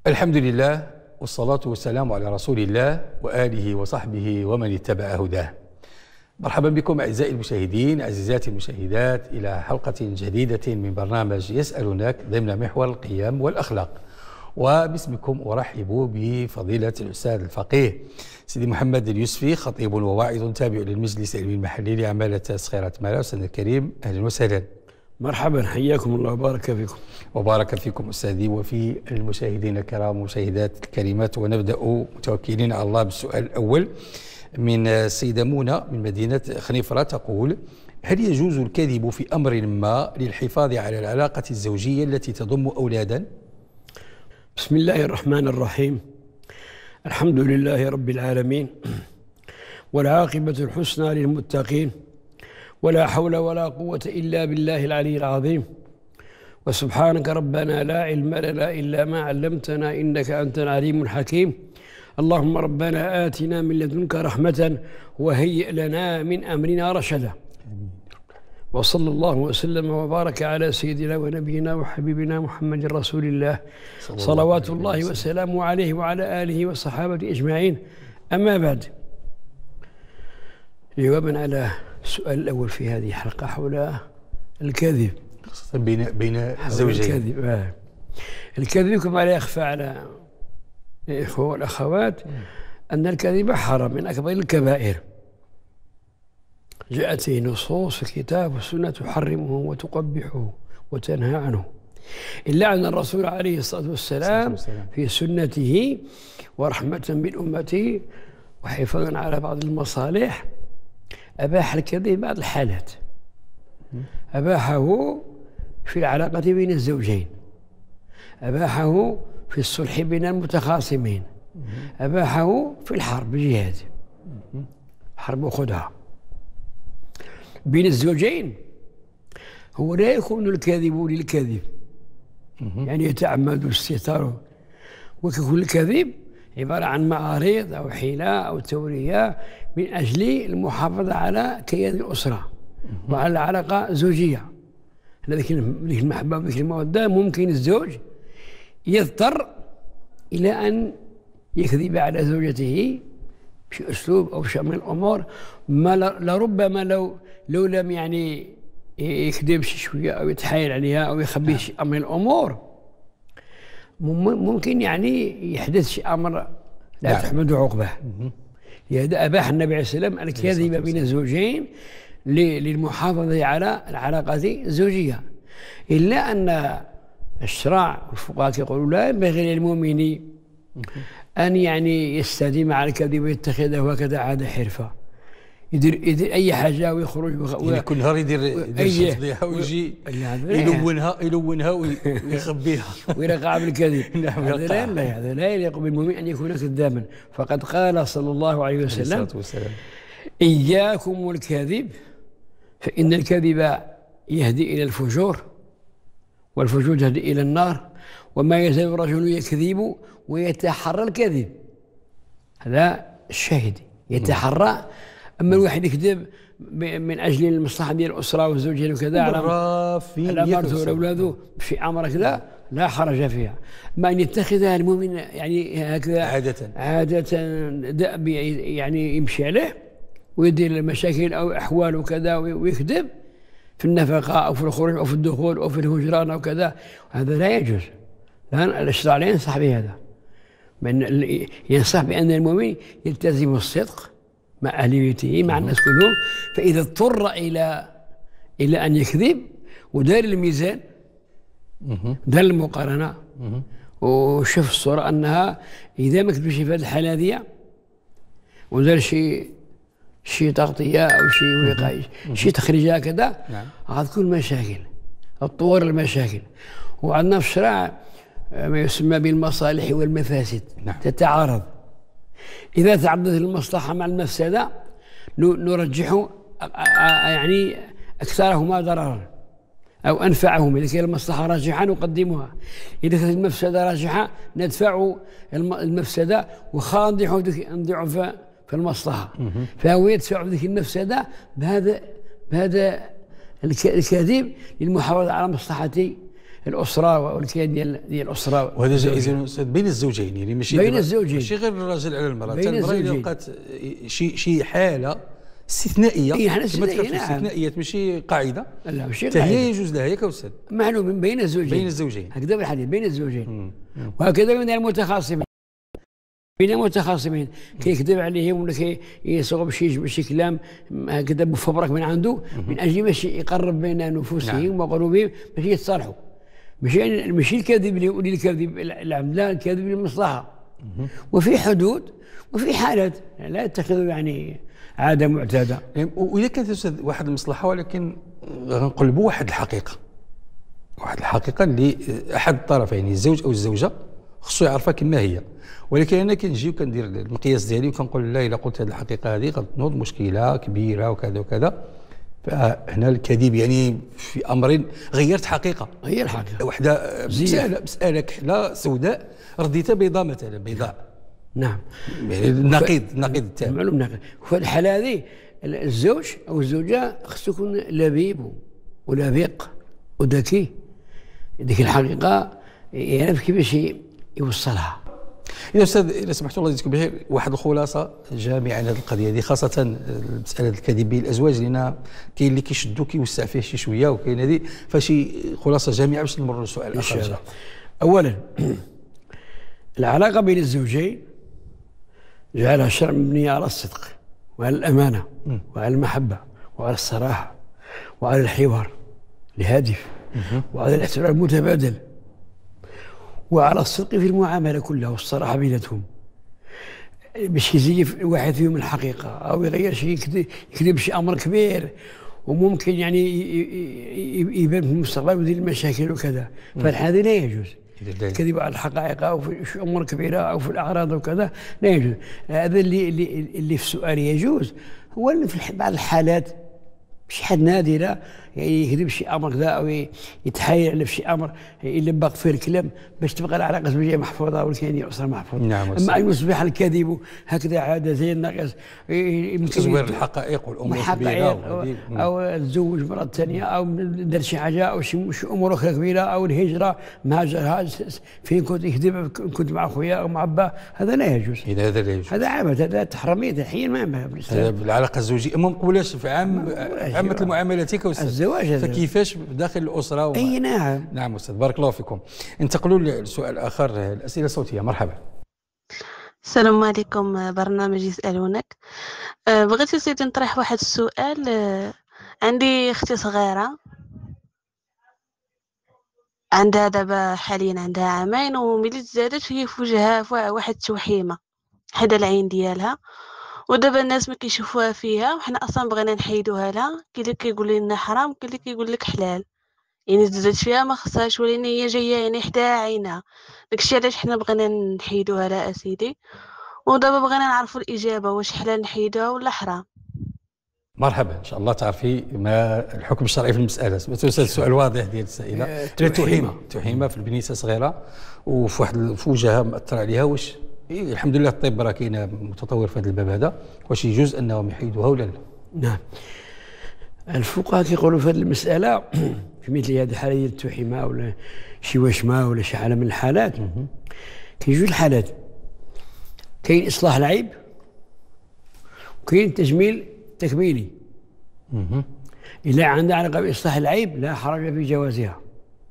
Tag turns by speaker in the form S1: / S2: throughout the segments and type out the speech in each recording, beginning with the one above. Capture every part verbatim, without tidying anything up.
S1: الحمد لله والصلاة والسلام على رسول الله وآله وصحبه ومن اتبع هداه. مرحبا بكم أعزائي المشاهدين، عزيزاتي المشاهدات، إلى حلقة جديدة من برنامج يسألونك ضمن محور القيم والأخلاق. وباسمكم أرحب بفضيلة الأستاذ الفقيه سيدي محمد اليوسفي، خطيب وواعظ تابع للمجلس العلمي المحلي لعمالة صخيرة مالا. أستاذ الكريم أهلا وسهلا.
S2: مرحبا، حياكم الله وبارك فيكم.
S1: وبارك فيكم أستاذي وفي المشاهدين الكرام والمشاهدات الكريمات. ونبدأ متوكلين على الله بالسؤال الأول من السيدة منى من مدينة خنيفرة، تقول: هل يجوز الكذب في أمر ما للحفاظ على العلاقة الزوجية التي تضم أولادا؟
S2: بسم الله الرحمن الرحيم، الحمد لله رب العالمين، والعاقبة الحسنى للمتقين، ولا حول ولا قوة إلا بالله العلي العظيم. وسبحانك ربنا لا علم لنا إلا ما علمتنا إنك أنت العليم الحكيم. اللهم ربنا آتنا من لدنك رحمة وهيئ لنا من أمرنا رشدا. وصلى الله وسلم وبارك على سيدنا ونبينا وحبيبنا محمد رسول الله صلوات الله وسلامه عليه وعلى آله وصحابته أجمعين. أما بعد، جوابا على السؤال الأول في هذه الحلقة حول الكذب
S1: بين بين الزوجين.
S2: الكذب آه. الكذب كما لا يخفى على الإخوة والأخوات أن الكذب حرام من أكبر الكبائر. جاءت فيه نصوص في الكتاب والسنة تحرمه وتقبحه وتنهى عنه، إلا أن الرسول عليه الصلاة والسلام في سنته ورحمة بالأمة وحفاظا على بعض المصالح أباح الكذب بعض الحالات. أباحه في العلاقة بين الزوجين، أباحه في الصلح بين المتخاصمين، أباحه في الحرب الجهاد، حرب وخدعة بين الزوجين. هو لا يكون الكاذب للكذب، يعني يتعمد استهتاره، ويكون الكذب عبارة عن معارض أو حيلة أو تورية من أجل المحافظة على كيان الأسرة وعلى العلاقة الزوجية. ذيك المحبة وذيك المودة ممكن الزوج يضطر إلى أن يكذب على زوجته بشي أسلوب أو شيء من الأمور، ما لربما لو لو لم يعني يكذب شوية أو يتحايل عليها أو يخبي شيء من الأمور، ممكن يعني يحدث شيء أمر لا نعم. تحمد عقبه. لهذا أباح النبي عليه السلام الكذب بين الزوجين للمحافظة على العلاقة الزوجية، إلا أن الشرع والفقهاء يقولون لا ينبغي للمؤمن أن يعني يستديم على الكذب ويتخذه هكذا عادة حرفة، يدير يدير أي حاجة ويخرج و...
S1: يعني كل نهار يدير يدير فضيحة ويجي يلونها يلونها ويخبيها
S2: ويرقع بالكذب. هذا لا هذا لا يليق بالمؤمن أن يكون كذابا. فقد قال صلى الله عليه وسلم: إياكم والكذب فإن الكذب يهدي إلى الفجور والفجور يهدي إلى النار، وما يزال الرجل يكذب ويتحرى الكذب. هذا الشاهد يتحرى. أما الواحد يكذب من أجل المصلحة ديال الأسرة والزوجين وكذا على مرته وأولاده في أمر كذا لا حرج فيها. ما أن يتخذها المؤمن يعني هكذا
S1: عادة
S2: عادة دأب يعني يمشي عليه ويدير المشاكل أو أحوال وكذا ويكذب في النفقة أو في الخروج أو في الدخول أو في الهجران أو كذا. هذا لا يجوز. لا، الشرع لا ينصح بهذا، من ينصح بأن المؤمن يلتزم الصدق مع أهل بيته مع الناس كلهم. فإذا اضطر إلى إلى أن يكذب ودار الميزان، دار المقارنة، وشوف الصورة أنها إذا ما كذبش في هذه الحالة هذه ودار شيء شيء تغطية أو شيء وقاية شيء تخريج هكذا، غتكون مشاكل، تطور المشاكل. وعندنا في الشرع ما يسمى بالمصالح والمفاسد تتعارض. إذا تعارضت المصلحة مع المفسدة نرجح يعني أكثرهما ضررا أو أنفعهما. إذا كانت المصلحة راجحة نقدمها، إذا كانت المفسدة راجحة ندفع المفسدة وخاضع نضيع في المصلحة. فهو يدفع ذيك المفسدة بهذا بهذا الكذب للمحافظة على مصلحة الاسره والكيان ديال ديال الاسره.
S1: وهذا جائز استاذ بين الزوجين، يعني ماشي
S2: بين الزوجين،
S1: ماشي غير الراجل على المراه،
S2: بين
S1: حتى المراه اذا
S2: الزوجين.
S1: لقات شي شي حاله استثنائيه،
S2: اي حاله
S1: كما ذكرت
S2: استثنائيه، نعم.
S1: استثنائيات ماشي قاعده،
S2: لا ماشي
S1: حتى
S2: قاعده،
S1: هي يجوز لها ياك استاذ.
S2: معلوم بين الزوجين،
S1: بين الزوجين
S2: هكذا بالحديث بين الزوجين.
S1: مم. مم.
S2: وهكذا بين المتخاصمين، بين المتخاصمين كيكذب عليهم ولا كيصوب شي شي كلام هكذا مفبرك من عنده من اجل باش يقرب بين نفوسهم
S1: نعم.
S2: وقلوبهم باش يتصالحوا. ماشي ماشي الكذب اللي يقول الكذب العمد، لا، الكذب للمصلحه. وفي حدود وفي حالات لا يتخذوا يعني عاده معتاده.
S1: يعني واذا كانت استاذ واحد المصلحه، ولكن غنقلبوا واحد الحقيقه، واحد الحقيقه اللي احد الطرفين يعني الزوج او الزوجه خصو يعرفها كما هي، ولكن انا كنجي وكندير المقياس ديالي وكنقول لا، الا قلت هذه الحقيقه هذه غتنوض مشكله كبيره وكذا وكذا. فهنا الكذب يعني في امرين غيرت حقيقه،
S2: هي الحقيقه
S1: وحده مساله مساله كحله سوداء رديتها بيضاء مثلا، بيضاء.
S2: نعم،
S1: يعني النقيض النقيض التام.
S2: معلوم نقيض. وفي الحاله هذه الزوج او الزوجه خصو يكون لبيب ولبيق وذكي، ديك الحقيقه يعرف كيفاش يوصلها.
S1: إذا أستاذ إذا سمحتوا الله يجزيكم بخير، واحد الخلاصة جامعة عن هذه القضية هذه، خاصة مسألة الكذب بين الأزواج، لأن كاين اللي كيشدوا كيوسع فيه شي شوية، وكاين هذه، فشي خلاصة جامعة باش نمروا للسؤال
S2: إن شاء
S1: آخر.
S2: الله. أولا العلاقة بين الزوجين جعلها الشرع مبنية على الصدق وعلى الأمانة وعلى المحبة وعلى الصراحة وعلى الحوار لهادف وعلى الاحترام المتبادل وعلى الصدق في المعاملة كلها والصراحة بيناتهم، باش يزيف واحد فيهم الحقيقة أو يغير شيء، يكذب شي أمر كبير وممكن يعني يبان في المستقبل ويدير المشاكل وكذا. فهذا لا يجوز. الكذب على الحقائق أو في أمور كبيرة أو في الأعراض وكذا لا يجوز. هذا اللي اللي اللي في السؤال يجوز، هو اللي في بعض الحالات شي حد نادرة يعني يكذب شي امر كذا او يتحايل على شي امر يلبق فيه الكلام باش تبقى العلاقه الزوجيه محفوظه والكيان الاسره محفوظ.
S1: نعم.
S2: اما ان يصبح الكذب هكذا عاده زي الناقص،
S1: تزوير الحقائق والامور الكبيره،
S2: او تزوج مرة ثانيه او دار شي حاجه او شي امور اخرى كبيره او الهجره مهاجرها فين كنت يكذب كنت مع خويا او مع با، هذا لا يجوز.
S1: اذا هذا لا يجوز،
S2: هذا عبث، هذا تحرميه تحيين ما ينبغي.
S1: هذا بالعلاقه الزوجيه ما نقولهاش في عام عامه المعاملات كاستاذ
S2: الزواج،
S1: فكيفاش داخل الاسره و...
S2: اي نعم.
S1: نعم استاذ، بارك الله فيكم. انتقلوا لسؤال اخر، الاسئله الصوتيه. مرحبا.
S3: السلام عليكم، برنامج يسالونك. أه بغيت سيدي نطرح واحد السؤال. أه عندي اختي صغيره عندها دابا حاليا عندها عامين، وملي تزادت هي في وجهها واحد التوحيمه حدا العين ديالها، ودابا الناس ما كيشوفوها فيها، وحنا اصلا بغينا نحيدوها لها. كاين اللي كيقول لنا حرام، كاين اللي كيقول لك حلال، يعني تزاد فيها ما خصهاش، ولكن هي جايه يعني حدا عينها. داكشي علاش حنا بغينا نحيدوها لها اسيدي، ودابا بغينا نعرفوا الاجابه واش حلال نحيدوها ولا حرام.
S1: مرحبا، ان شاء الله تعرفي ما الحكم الشرعي في المساله. استاذ السؤال واضح ديال السائله، توحيمه توحيمه في البنيته صغيره وفي واحد في وجهها مأثر عليها، واش إيه الحمد لله الطب راه كاين متطور في هذا الباب هذا، واش يجوز انهم يحيدوها ولا لا؟
S2: نعم، الفقهاء كيقولوا في هذه المساله في مثل هذه الحاله ديال التوحيمه ولا شي وشمه ولا شي حاله من الحالات، كاين جوج الحالات، كاين اصلاح العيب وكاين تجميل تكميلي. الا عندها علاقه باصلاح العيب لا حرج في جوازها،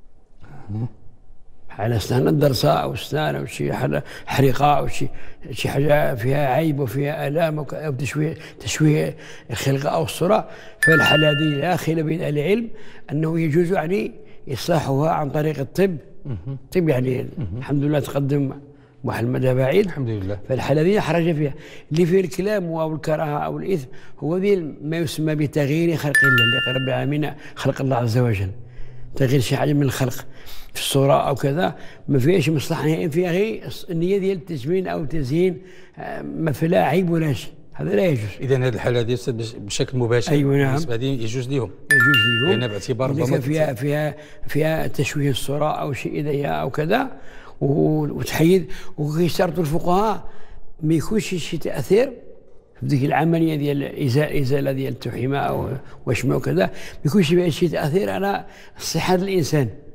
S2: على اسنان الدرسه او اسنان او شي حاجه حريقه او شي شي حاجه فيها عيب وفيها الام او تشويه تشويه الخلقه او الصوره، فالحاله هذه لا خلاف بين اهل العلم انه يجوز يعني اصلاحها عن طريق الطب. الطب يعني الحمد لله تقدم واحد المدى بعيد
S1: الحمد لله،
S2: فالحاله هذه حرج فيها. اللي فيه الكلام او الكراهه او الاثم هو ما يسمى بتغيير خلق الله، اللي رب العالمين خلق الله عز وجل، تغيير شي حاجه من الخلق في الصوره او كذا ما فيهاش مصلحه نهائيا، فيها غير النيه ديال التجميل او التزيين، ما فيها عيب ولا شيء، هذا لا يجوز.
S1: اذا هذه الحاله هذه بشكل مباشر
S2: ايوه نعم
S1: بالنسبه هذه يجوز لهم،
S2: يجوز لهم
S1: لان باعتبار
S2: ربما فيها فيها فيها تشويه الصوره او شيء ايديا او كذا وتحيد. وكيشترطوا الفقهاء ما يكونش شي تاثير في ديك العمليه ديال ازاله ديال التوحيمه او وشمه وكذا، ما يكونش فيها شي تاثير على صحه الانسان،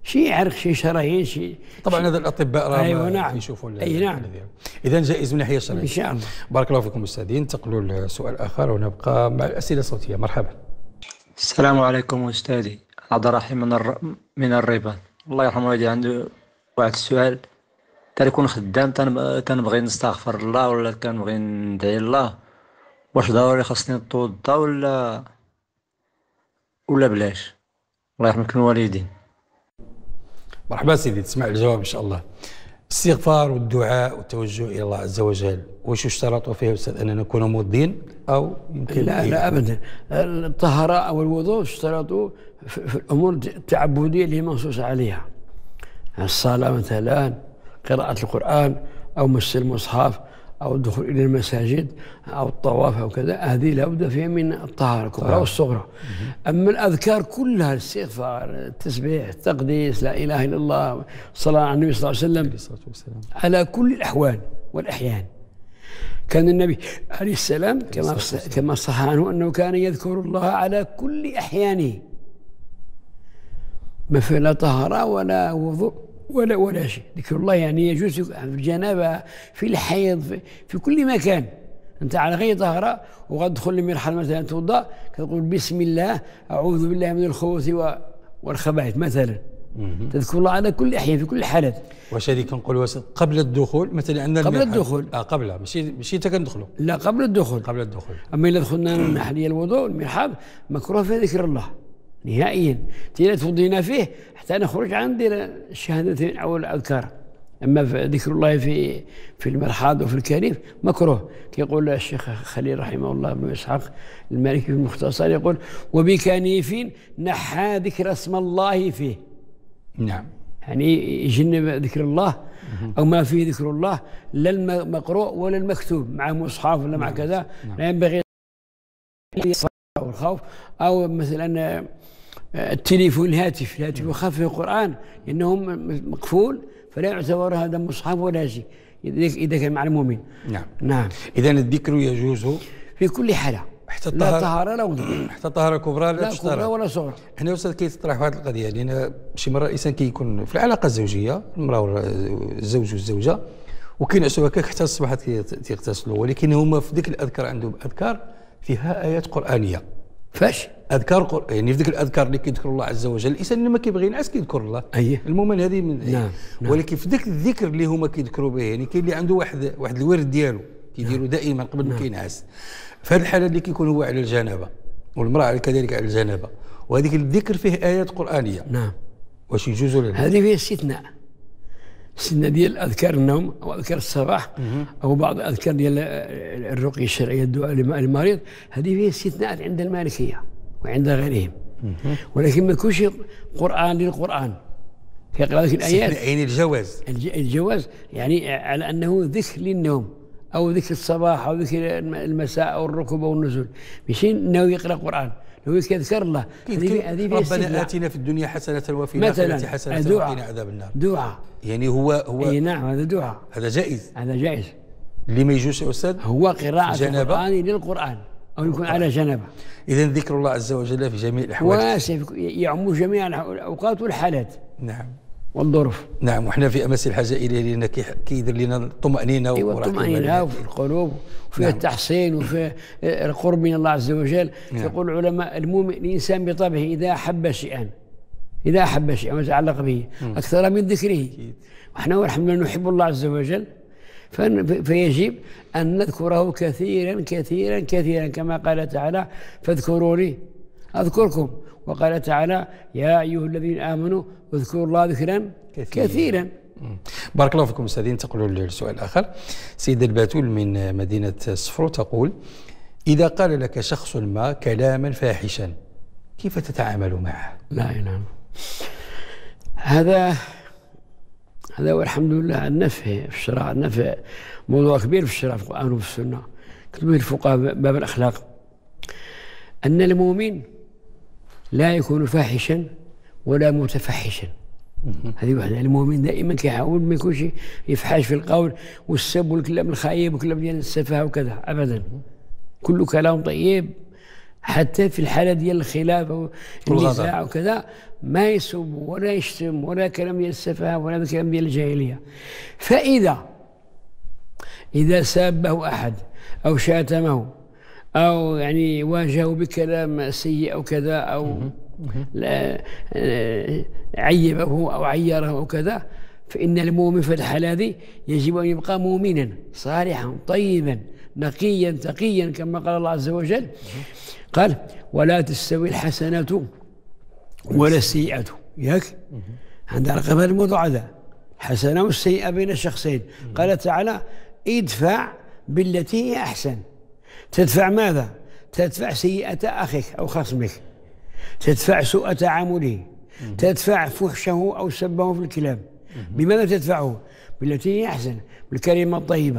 S2: شيء عرق، شيء شرايين، شيء
S1: طبعا هذا الاطباء راه
S2: أيوة نعم
S1: يشوفوا
S2: اي نعم.
S1: اذا جائز من ناحيه شرعيه
S2: ان شاء الله.
S1: بارك الله فيكم استاذين. انتقلوا لسؤال اخر ونبقى مع الاسئله الصوتيه. مرحبا.
S4: السلام عليكم أستاذي عبد الرحيم من الر... من الرباط. الله يرحم والدي عنده واحد السؤال، تاني يكون خدام تن... تنبغي نستغفر الله ولا كنبغي ندعي الله، واش ضروري خاصني نتوضا ولا ولا بلاش؟ الله يرحمك الوالدين.
S1: مرحبا سيدي، تسمع الجواب ان شاء الله. الاستغفار والدعاء والتوجه الى الله عز وجل واش اشترطوا فيه استاذ اننا نكون موضين او يمكن؟
S2: لا لا ابدا. الطهاره او الوضوء اشترطوا في الامور التعبديه اللي منصوص عليها، الصلاه مثلا، قراءه القران او مس المصحف او الدخول الى المساجد او الطواف او كذا، هذه لابد فيها من الطهاره الكبرى والصغرى. اما الاذكار كلها، الاستغفار، التسبيح، التقديس، لا اله الا الله، الصلاه على النبي صلى الله عليه وسلم على كل الاحوال والاحيان. كان النبي عليه السلام كما كما صح عنه انه كان يذكر الله على كل احيانه، ما في لا طهاره ولا وضوء ولا ولا شيء. ذكر الله يعني يجوز في الجنابه، في الحيض، في, في كل مكان. انت على غير طهاره وغاد تدخل لمرحله مثلا توضا، كتقول بسم الله اعوذ بالله من الخبث والخبائث مثلا، تذكر الله على كل احيان في كل الحالات.
S1: واش هذه كنقولوا قبل الدخول مثلا عندنا
S2: قبل الدخول؟
S1: اه قبل، ماشي ماشي حتى كندخلوا،
S2: لا قبل الدخول.
S1: قبل الدخول.
S2: اما اذا دخلنا من ناحيه الوضوء المرحاض مكروه في ذكر الله نهائيا، تيلا توضينا فيه حتى نخرج عن دير الشهادتين او الاذكار. اما في ذكر الله في في المرحاض وفي الكريم مكروه. كيقول الشيخ خليل رحمه الله بن اسحاق المالكي في المختصر، يقول وبكنيف نحى ذكر اسم الله فيه.
S1: نعم،
S2: يعني يجنب ذكر الله او ما فيه ذكر الله، لا المقروء ولا المكتوب مع مصحف ولا مع كذا. لا ينبغي أو الخوف أو مثلا التليفون الهاتف الهاتف يخاف في القرآن لأنه مقفول، فلا يعتبر هذا مصحف ولا شيء إذا كان مع المؤمن.
S1: نعم
S2: نعم.
S1: إذا الذكر يجوز
S2: في كل حالة،
S1: حتى
S2: لا طهارة لا وضوء،
S1: حتى طهارة كبرى لا,
S2: لا كبرى ولا صغرى.
S1: هنا أستاذ كيتطرح واحد القضية، لأن شي مرة الإنسان كيكون في العلاقة الزوجية، المرأة الزوج والزوجة، وكينعسوا هكاك حتى الصباح تيغتسلوا، ولكن هما في ذيك الأذكار عندهم أذكار فيها آيات قرآنية.
S2: فاش؟
S1: اذكار قر... يعني في ذيك الاذكار اللي كيذكر الله عز وجل، الانسان اللي ما كيبغي ينعس كيذكر الله.
S2: اييه
S1: المؤمن هذه من
S2: نعم. نعم.
S1: ولكن في ذاك الذكر اللي هما كيذكروا به، يعني كاين اللي عنده واحد واحد الورد ديالو كيديروا نعم. دائما قبل ما نعم. كينعس. في هذه الحاله اللي كيكون هو على الجنابه والمراه كذلك على الجنابه، وهذيك الذكر فيه ايات قرانيه.
S2: نعم.
S1: واش يجوز ولا لا؟
S2: هذه فيها استثناء. استثناء ديال اذكار النوم او اذكار الصباح او بعض الاذكار ديال الرقيه الشرعيه، الدعاء للمريض، هذه فيها استثناءات عند المالكيه وعند غيرهم، ولكن ما يكونش قرآن للقرآن. كيقرا هذيك الآيات
S1: يعني الجواز
S2: الجواز يعني على أنه ذكر للنوم أو ذكر الصباح أو ذكر المساء أو الركوب أو النزول، ماشي أنه يقرأ قرآن، هو يذكر الله.
S1: هذه ربنا آتنا في الدنيا حسنة وفي الآخرة حسنة وقنا عذاب النار.
S2: دعاء
S1: يعني هو هو
S2: اي نعم هذا دعاء،
S1: هذا جائز،
S2: هذا جائز.
S1: اللي ما يجوز يا أستاذ
S2: هو قراءة القرآن للقرآن أو يكون على جنبه.
S1: إذا ذكر الله عز وجل في جميع الأحوال
S2: واسع، يعم جميع الأوقات والحالات.
S1: نعم.
S2: والظروف.
S1: نعم، وحنا في أمس الحاجة إليه، لأن كيدير لنا الطمأنينة.
S2: أيوة الطمأنينة وفي القلوب وفي نعم. التحصين وفي القرب من الله عز وجل. نعم. يقول العلماء المؤمن الإنسان بطبعه إذا أحب شيئا إذا أحب شيئا وتعلق به م. أكثر من ذكره، وإحنا والحمد لله نحب الله عز وجل، فيجب أن نذكره كثيرا كثيرا كثيرا، كما قال تعالى فاذكروني أذكركم، وقال تعالى يا أيها الذين آمنوا اذكروا الله ذكرا كثيرا, كثيرا.
S1: بارك الله فيكم أستاذين. تقولوا للسؤال الآخر. سيدة الباتول من مدينة صفرو تقول: إذا قال لك شخص ما كلاما فاحشا كيف تتعامل معه؟
S2: لا نعم، هذا هذا والحمد لله عندنا في الشرع، عندنا في موضوع كبير في الشرع، في القرآن وفي السنة، كتبه الفقهاء باب الأخلاق، أن المؤمن لا يكون فاحشا ولا متفحشا. هذه واحدة. المؤمن دائما كيحاول ما يكونش يفحش في القول والسب والكلام الخايب والكلام ديال السفاهة وكذا، أبدا. كل كلام طيب حتى في الحالة ديال الخلاف والنزاع وكذا ما يسب ولا يشتم ولا كلام ديال السفاهة ولا كلام ديال الجاهلية. فإذا إذا سابه أحد أو شاتمه أو يعني واجهه بكلام سيء أو كذا أو عيبه أو عيره أو كذا، فإن المؤمن في الحالة هذه يجب أن يبقى مؤمنا صالحا طيبا نقيا تقيا كما قال الله عز وجل. قال ولا تستوي الحسنة ولا السيئة، ياك عندنا رقم هذا الموضوع هذا، حسنة والسيئة بين الشخصين. قال تعالى ادفع بالتي هي أحسن. تدفع ماذا؟ تدفع سيئة أخيك أو خصمك، تدفع سوء تعامله، تدفع فحشه أو سبه في الكلام. بماذا تدفعه؟ بالتي هي أحسن، بالكلمة الطيبة،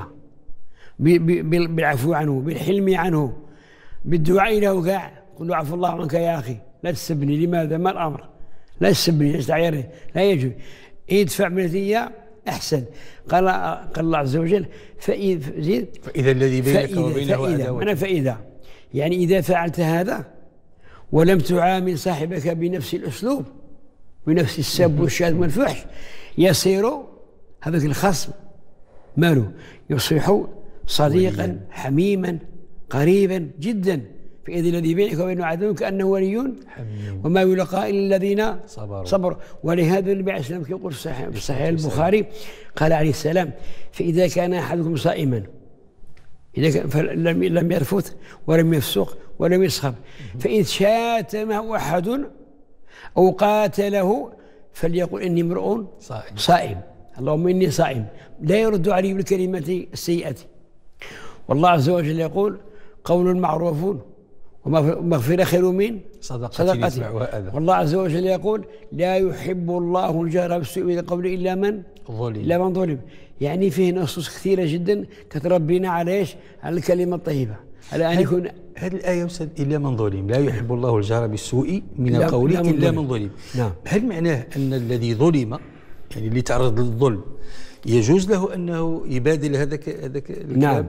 S2: بالعفو عنه، بالحلم عنه، بالدعاء له كاع، قل له عفو الله عنك يا أخي لا تسبني. لماذا؟ ما الأمر؟ لا تسبني، لا تعيرني، لا يجوز. ادفع بالتي هي أحسن. قال قال الله عز وجل فإذا
S1: فإذا الذي بينك وبينه
S2: عداوة. أنا فإذا يعني إذا فعلت هذا ولم تعامل صاحبك بنفس الأسلوب بنفس السب والشتم والفحش، يصير هذاك الخصم ماله؟ يصبح صديقا حميما قريبا جدا. فإذا الذي بينك وبينه عدو كأنه ولي حميم وما يلقى إلا الذين صبروا, صبروا. ولهذا النبي عليه السلام يقول في صحيح, في صحيح البخاري قال عليه السلام فإذا كان أحدكم صائما إذا كان فلم لم يرفث ولم يفسق ولم يسخب، فإن شاتمه أحد أو قاتله فليقل إني امرؤ صائم. صائم اللهم إني صائم، لا يرد عليه بالكلمة السيئة. والله عز وجل يقول قول معروف ومغفرة خير من صدقة. والله عز وجل يقول لا يحب الله الجهر بالسوء من القول إلا من ظلم إلا من ظلم. يعني فيه نصوص كثيرة جدا كتربينا على ايش؟ على الكلمة الطيبة، على أن يكون
S1: هذه الآية أستاذ إلا من ظلم، لا يحب الله الجهر بالسوء من القول إلا, إلا من ظلم. نعم. هل معناه أن الذي ظلم يعني اللي تعرض للظلم يجوز له أنه يبادل هذاك هذاك الكلام؟
S2: نعم.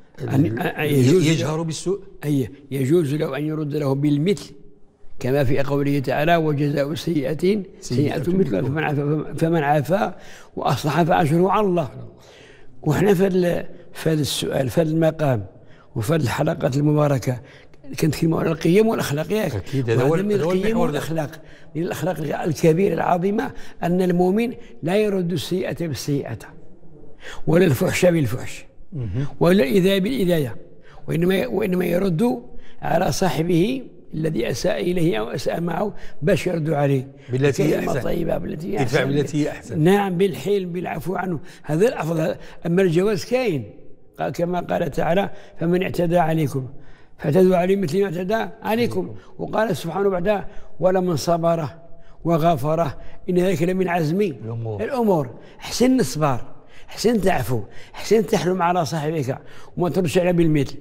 S1: يجوز يجهر بالسوء؟
S2: أي يجوز له أن يرد له بالمثل كما في قوله تعالى وجزاء سيئة سيئة مثلها فمن عفا فمن عفا وأصلح فأجره على الله. وإحنا في هذا السؤال في هذا المقام وفي هذه الحلقات المباركة كنتكلموا على القيم والأخلاق، ياك؟
S1: أكيد هذا هو
S2: من القيم والأخلاق، من الأخلاق الكبيرة العظيمة أن المؤمن لا يرد السيئة بالسيئة ولا الفحش بالفحش ولا الإذاية بالإذاية، وإنما وإنما يرد على صاحبه الذي أساء إليه أو أساء معه باش يرد عليه
S1: بالتي هي أحسن.
S2: طيبة بالتي هي
S1: أحسن. بالتي هي أحسن.
S2: نعم، بالحلم بالعفو عنه، هذا الأفضل. أما الجواز كاين قال كما قال تعالى فمن اعتدى عليكم فاعتدوا عليه مثل ما اعتدى عليكم. وقال سبحانه بعدها ولمن صبره وغفره إن ذلك لمن عزم الأمور. الأمور أحسن الصبر، أحسن تعفو، أحسن تحلم على صاحبك وما تردش على بالمثل،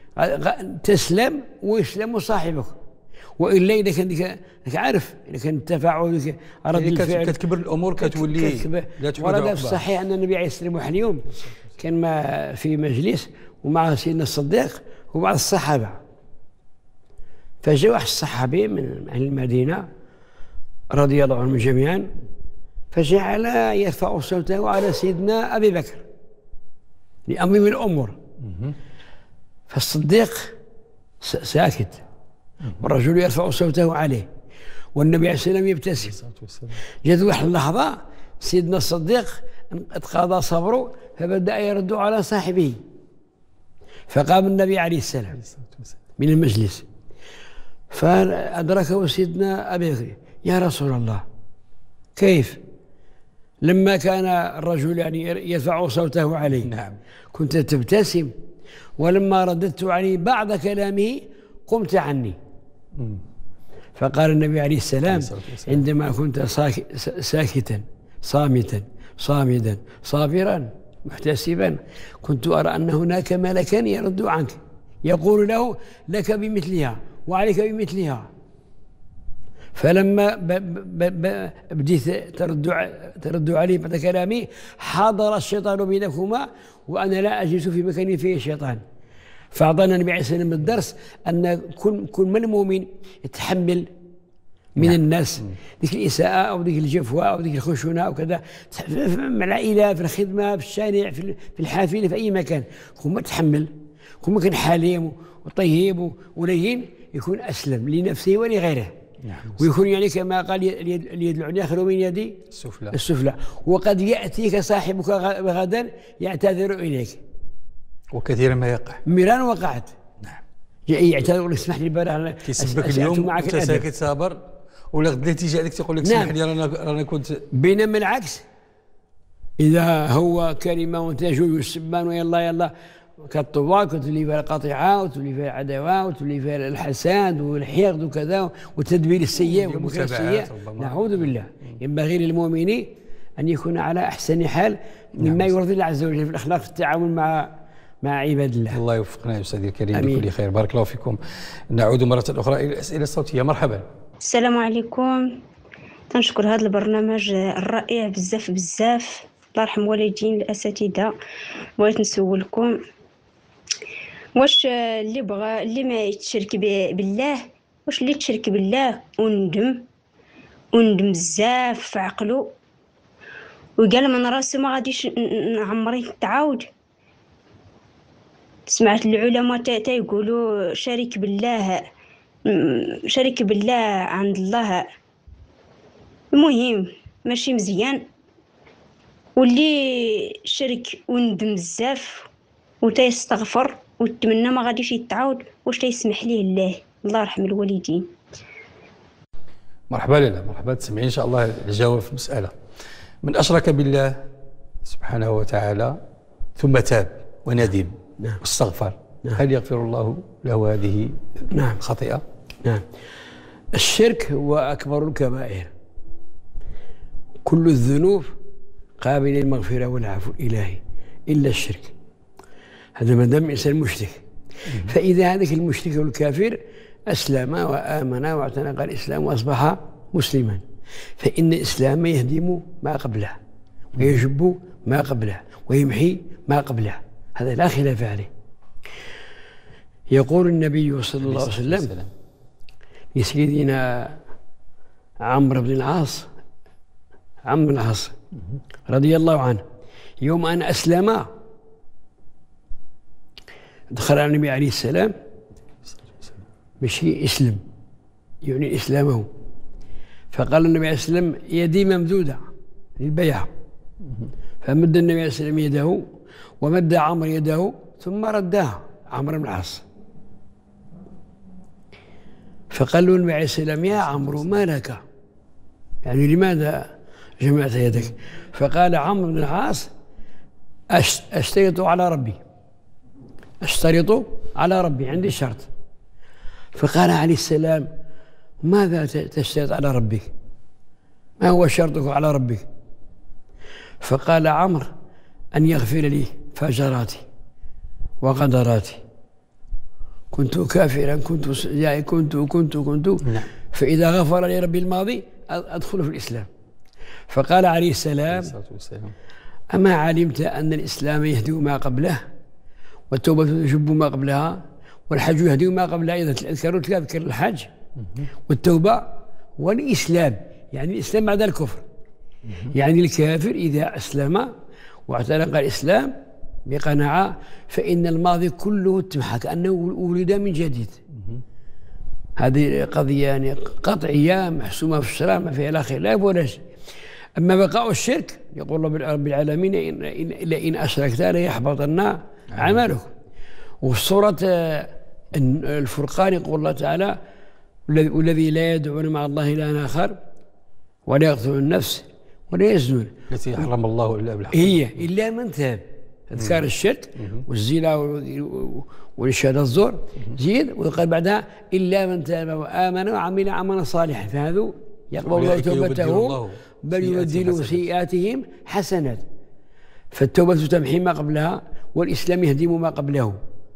S2: تسلم ويسلم صاحبك. وإلا إذا كان عارف إذا كان التفاعل رد الفعل
S1: كتكبر الأمور كتولي
S2: لا تحمد. ورد في الصحيح أن النبي عليه الصلاة والسلام اليوم كان ما في مجلس ومع سيدنا الصديق وبعض الصحابة، فجاء واحد الصحابي من أهل المدينة رضي الله عنهم جميعا فجعل يرفع صوته على سيدنا أبي بكر لأمر من الأمور، فالصديق ساكت والرجل يرفع صوته عليه والنبي عليه السلام يبتسم. جاءت واحد اللحظة سيدنا الصديق اتقاضى صبره فبدأ يرد على صاحبه، فقام النبي عليه السلام من المجلس فأدركه سيدنا أبي بكر يا رسول الله كيف لما كان الرجل يعني يرفع صوته عليه
S1: نعم.
S2: كنت تبتسم ولما رددت عليه بعض كلامه قمت عني. مم. فقال النبي عليه السلام عندما كنت ساكتا صامتا صامدا صابرا محتسبا كنت أرى أن هناك ملكا يرد عنك يقول له لك بمثلها وعليك بمثلها. فلما بديت ترد ترد عليه بعد كلامي حضر الشيطان بينكما وأنا لا أجلس في مكان فيه شيطان، فأعطانا النبي عليه الصلاة والسلام الدرس أن كل كل من المؤمن يتحمل من نعم. الناس ذيك الإساءة أو ذيك الجفوة أو ذيك الخشونة أو كذا، مع العائلة، في الخدمة، في الشارع، في الحافلة، في أي مكان، كل ما تحمل، كل ما كان حليم وطيب ولين يكون أسلم لنفسه ولغيره. نعم. ويكون يعني كما قال اليد, اليد العليا خير من يد السفلى. السفلى. وقد يأتيك صاحبك غدا يعتذر إليك،
S1: وكثيرا ما يقع.
S2: مران وقعت.
S1: نعم.
S2: يعتذر يقول لك اسمح لي البارح
S1: كيسبك اليوم انت ساكت صابر، ولا غدا تيجي عليك تقول لك اسمح لي رانا رانا كنت.
S2: بينما العكس إذا هو كلمة وتجول والسبان ويلا يلا كالطواق وتولي فيها القطيعة وتولي فيها العداوة وتولي فيها الحساد والحقد وكذا والتدبير السيء والمكر السيء. نعوذ بالله. ينبغي للمؤمن أن يكون على أحسن حال مما يرضي الله عز وجل في الأخلاق، في التعامل مع مع عباد الله.
S1: الله يوفقنا يا أستاذي الكريم بكل خير. بارك الله فيكم. نعود مرة أخرى إلى الأسئلة الصوتية. مرحبا.
S5: السلام عليكم. تنشكر هذا البرنامج الرائع بزاف بزاف، الله يرحم والدين الأساتذة. بغيت نسولكم واش اللي بغى اللي ما يتشرك بالله، واش اللي تشرك بالله وندم وندم بزاف في عقله وقال من راسه ما غاديش نعمري تعاود. سمعت العلماء تيقولوا شريك بالله شريك بالله عند الله المهم ماشي مزيان، واللي شرك وندم بزاف وتيستغفر وتمنى ما غاديش يتعاود، واش تيسمح ليه الله؟ الله يرحم الوالدين.
S1: مرحبا لاله، مرحبا. تسمعين ان شاء الله الجواب في المساله. من اشرك بالله سبحانه وتعالى ثم تاب وندم نعم. واستغفر نعم. هل يغفر الله له هذه نعم. الخطيئه؟
S2: نعم. الشرك هو اكبر الكبائر، كل الذنوب قابل للمغفره والعفو الالهي الا الشرك. هذا ما دام انسان مشرك. فاذا هذاك المشرك والكافر اسلم وامن واعتنق الاسلام واصبح مسلما، فان الاسلام يهدم ما قبله ويجب ما قبله ويمحي ما قبله، هذا لا خلاف عليه. يقول النبي صلى الله عليه وسلم لسيدنا عمرو بن العاص عمرو بن العاص رضي الله عنه، يوم أن أسلم دخل على النبي عليه السلام ماشي اسلم يعني اسلامه، فقال النبي عليه السلام يدي ممدودة للبيعة، فمد النبي عليه السلام يده ومد عمرو يده ثم ردها عمرو بن العاص، فقال له النبي عليه السلام يا عمرو ما لك، يعني لماذا جمعت يدك؟ فقال عمرو بن العاص أشترط على ربي أشترط على ربي عندي شرط. فقال عليه السلام ماذا تشترط على ربك؟ ما هو شرطك على ربك؟ فقال عمرو أن يغفر لي فجراتي وقدراتي، كنت كافرا كنت يعني كنت كنت كنت نعم. فإذا غفر لي ربي الماضي أدخل في الإسلام. فقال عليه السلام أما علمت أن الإسلام يهدم ما قبله والتوبة تجب ما قبلها والحج يهدم ما قبلها؟ إذا الأذكار تذكر الحج والتوبة والإسلام، يعني الإسلام بعد الكفر. يعني الكافر إذا أسلم واعتنق الإسلام بقناعة فإن الماضي كله تمحى كأنه ولد من جديد. هذه قضية يعني قطعية محسومة في الشرع ما فيها لا خلاف ولا شيء. أما بقاء الشرك يقول الله رب العالمين إن, إن أشركت ليحبطن عملك. وفي سورة الفرقان يقول الله تعالى والذي لا يدعون مع الله إلها آخر ولا يقتلون النفس ولا يزنون
S1: التي حرم الله إلا بالحق
S2: هي إلا من تاب. أذكار الشرك والزنا والشهادة الزور زيد، وقال بعدها إلا من تاب وآمن وعمل عملا صالحا فهذا يقبل الله توبته بل يبدل سيئاتهم حسنات. فالتوبة تمحي ما قبلها والإسلام يهدم ما قبله،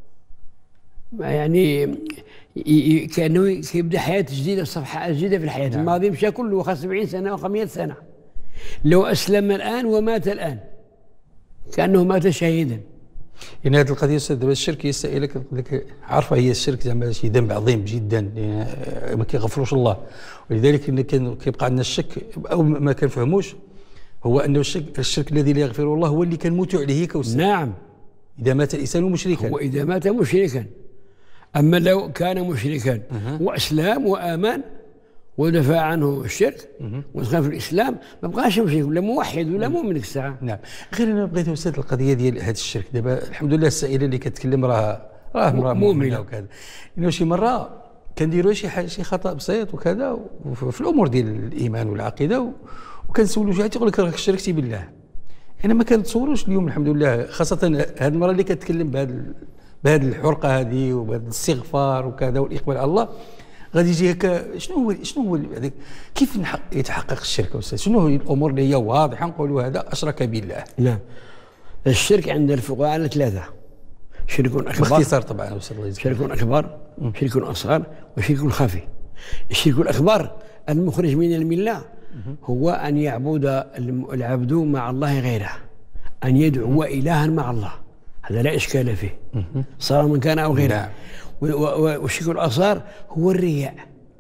S2: يعني كأنه يبدأ حياة جديدة، صفحة جديدة في الحياة. نعم. الماضي مشى كله خمس سبعين سنة وخمسمائة سنة. لو أسلم الآن ومات الآن كأنه مات شهيدا.
S1: يعني هذه القضيه استاذ دابا الشرك يسائلك عارفه هي الشرك زعما شي ذنب عظيم جدا ما كيغفروش الله، ولذلك كان كيبقى عندنا الشك او ما كنفهموش هو انه الشرك, الشرك الذي لا يغفره الله هو اللي كنموتوا عليه كوسع.
S2: نعم،
S1: اذا مات الانسان مشركا.
S2: هو اذا مات مشركا، اما لو كان مشركا أه. واسلام وامان ودفع عنه الشرك ودخل في الاسلام ما بقاش مشرك ولا موحد ولا مؤمن ديك الساعه.
S1: نعم، غير انا بغيت استاذ القضيه ديال هذا الشرك دابا الحمد لله السائله اللي كتكلم راه راه امراه مؤمنه وكذا، انه شي مره كنديروا شي حاجه شي خطا بسيط وكذا في الامور ديال الايمان والعقيده وكنسولوا شي واحد تيقول لك راك شركتي بالله. انا ما كنتصوروش اليوم الحمد لله، خاصه هذه المره اللي كتكلم بهذه بهذه الحرقه هذه وبهذا الاستغفار وكذا والاقبال على الله، غادي يجي هكا شنو هو شنو هو هذاك كيف يتحقق الشرك استاذ؟ شنو هي الامور اللي هي واضحه نقولوا هذا اشرك بالله؟
S2: نعم، الشرك عند الفقهاء على ثلاثه: شرك اكبر
S1: باختصار طبعا استاذ الله يجزاك،
S2: شرك اكبر شرك اصغر وشرك خفي. الشرك الاكبر المخرج من المله هو ان يعبد العبد مع الله غيره، ان يدعو الها مع الله، هذا لا اشكال فيه صار من كان او غيره. نعم. والشرك الأصغر هو الرياء،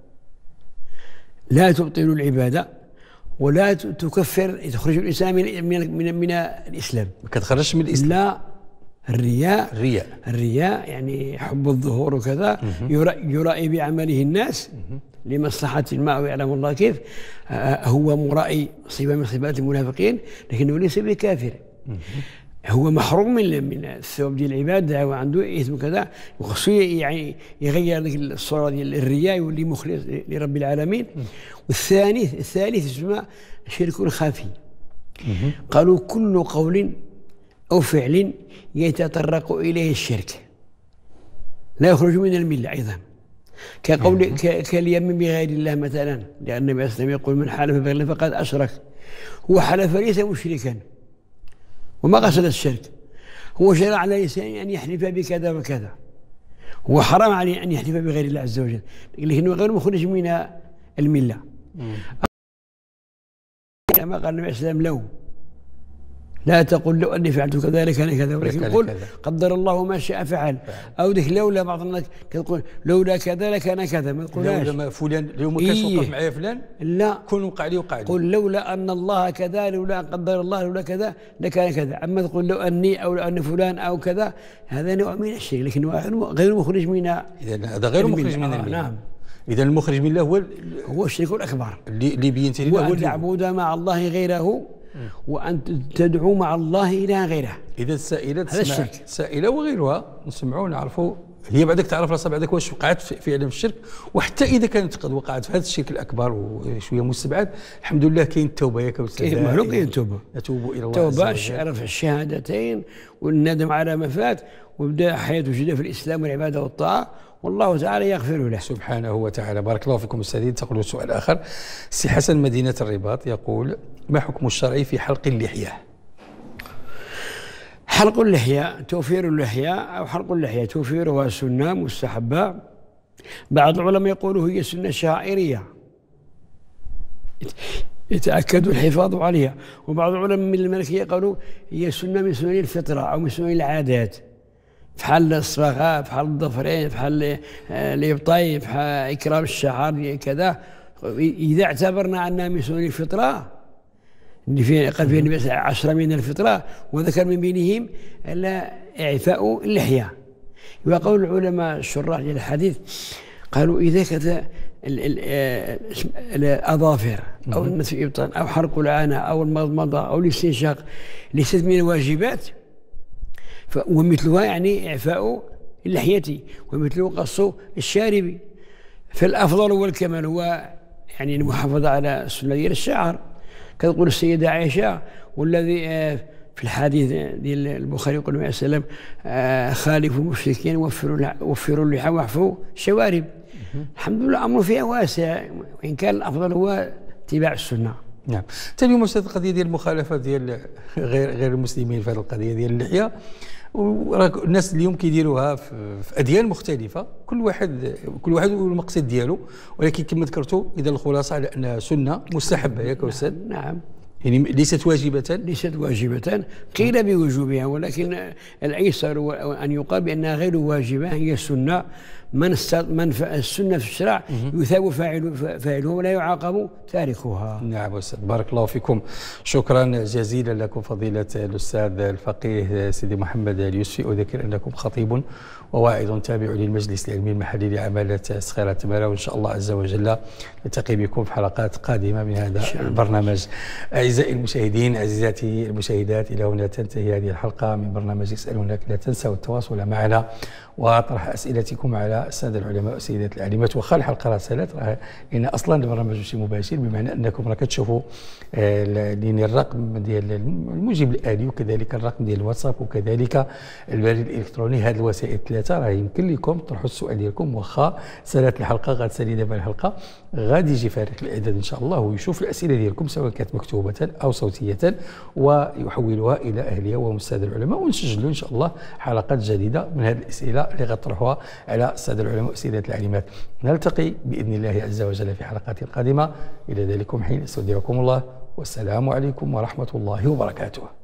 S2: لا تبطل العبادة ولا تكفر تخرج الإنسان من من من, من الإسلام.
S1: ما كتخرجش من الإسلام.
S2: لا، الرياء
S1: الرياء
S2: الرياء يعني حب الظهور وكذا، يرائي بعمله الناس لمصلحة ما ويعلم الله كيف. هو مرائي صفة من صفات المنافقين لكنه ليس بكافر، هو محروم من من الثواب ديال العباده وعنده اثم كذا، وخصو يعني يغير ذيك الصوره ديال الرياء يولي مخلص لرب العالمين. والثاني الثالث اسمه شرك خفي. قالوا كل قول او فعل يتطرق اليه الشرك لا يخرج من المله ايضا، كقول كاليمين بغير الله مثلا، لان النبي صلى الله عليه وسلم يقول من حلف بغير الله فقد اشرك. هو حلف ليس مشركا وما قصد الشرك، هو شرع على الإنسان أن يحلف بكذا وكذا، هو حرام عليه أن يحلف بغير الله عز وجل لكنه غير مخرج من الملة. كما قال النبي صلى الله عليه وسلم: لو لا تقل لو أني فعلت كذا لكان كذا، ولكن قل قدر الله ما شاء فعل. أو ذيك لولا بعض الناس كتقول لولا كذا لكان كذا، ما تقولهاش
S1: لولا فلان لو ما كانش وقف معايا فلان
S2: لا
S1: كون وقع لي وقع لي.
S2: قل لولا أن الله كذا، لولا قدر الله لولا كذا لكان كذا. أما تقول لو أني أو لو أن فلان أو كذا، هذا نوع من الشيء لكنه غير مخرج من.
S1: إذا هذا غير مخرج من الملة.
S2: نعم،
S1: إذا المخرج من الله هو
S2: هو الشرك الأكبر
S1: اللي اللي بينتهي له
S2: هو أن تعبد مع الله غيره وأن تدعو مع الله إلى غيره.
S1: إذا السائلة تسمع السائلة وغيرها نسمعوا نعرفوا هي بعدك تعرف راسها بعدك واش وقعت في علم الشرك، وحتى إذا كانت قد وقعت في هذا الشرك الأكبر وشوية مستبعد الحمد لله كاين التوبة ياك أستاذ.
S2: كاين معلوم كاين التوبة،
S1: يتوب إلى الله
S2: توبة رفع الشهادتين والندم على ما فات وبدأ حياته جديدة في الإسلام والعبادة والطاعة، والله تعالى يغفر له
S1: سبحانه وتعالى. بارك الله فيكم أستاذين. تقول سؤال آخر، سي حسن مدينة الرباط يقول: ما حكم الشرع في حلق اللحية؟
S2: حلق اللحية، توفير اللحية أو حلق اللحية توفيرها سنة مستحبة. بعض العلماء يقولوا هي سنة شائرية يتأكد الحفاظ عليها، وبعض العلماء من المالكية قالوا هي سنة من سنن الفطرة أو من سنن العادات، بحال الصباغة، بحال الضفرين، بحال الإبطاء، بحال إكرام الشعر كذا. إذا اعتبرنا أنها من سنن الفطرة اللي فيه قال فيها النبي عشرة من الفطرة وذكر من بينهم إعفاء اللحية. وقول العلماء الشراح للحديث قالوا إذا كذا الأظافر أو النتف الإبطان أو حرق العانة أو المضمضة أو الاستنشاق ليست من الواجبات، ومثلها يعني إعفاء اللحية ومثله قص الشارب، فالأفضل والكمال هو يعني المحافظة على السنة ديال الشعر. كتقول السيدة عائشة والذي في الحديث ديال البخاري يقول النبي صلى الله عليه وسلم: خالفوا المشركين وفروا اللحى واحفوا الشوارب. الحمد لله الأمر فيها واسع، وإن كان الأفضل هو اتباع السنة.
S1: نعم. ثاني يوم أستاذ القضية ديال المخالفة ديال غير غير المسلمين في هذه القضية ديال اللحية، وراك الناس اليوم كيديروها في أديان مختلفة، كل واحد كل واحد والمقصد ديالو، ولكن كما ذكرتوا إذا الخلاصة على أنها سنة مستحبة ياك أستاذ؟
S2: نعم.
S1: يعني ليست واجبة؟
S2: ليست واجبة، قيل بوجوبها، ولكن الأيسر أن يقال بأنها غير واجبة، هي السنة. من من السنة في الشرع يثاب فاعل فاعله ولا يعاقب تاركها.
S1: نعم أستاذ، بارك الله فيكم. شكرا جزيلا لكم فضيلة الأستاذ الفقيه سيدي محمد اليوسفي. أذكر أنكم خطيب وواعظ تابع للمجلس العلمي المحلي لعمالة صخيرة تمارا، وإن شاء الله عز وجل نلتقي بكم في حلقات قادمة من هذا البرنامج. أعزائي المشاهدين، عزيزاتي المشاهدات، إلى هنا تنتهي هذه الحلقة من برنامج اسألونك. لا تنسوا التواصل معنا وطرح أسئلتكم على السادة العلماء والسيدات العالمات. وخا الحلقة رسالات، راه لأن أصلا البرنامج ماشي مباشر، بمعنى أنكم راه كتشوفوا لأن الرقم ديال المجيب الآلي وكذلك الرقم ديال الواتساب وكذلك البريد الإلكتروني، هذه الوسائل الثلاثة راه يمكن لكم تطرحوا السؤال ديالكم. واخا سالات الحلقة غتسالي دابا الحلقة، غادي يجي فريق الإعداد إن شاء الله ويشوف الأسئلة ديالكم سواء كانت مكتوبة أو صوتية ويحولها إلى أهلها وهم السادة العلماء، ونسجلوا إن شاء الله حلقات جديدة من هذه الأسئلة اللي غطرحوها على السادة العلماء والسيدات العالمات. نلتقي بإذن الله عز وجل في حلقات قادمة. إلى ذلكم حين استودعكم الله، والسلام عليكم ورحمة الله وبركاته.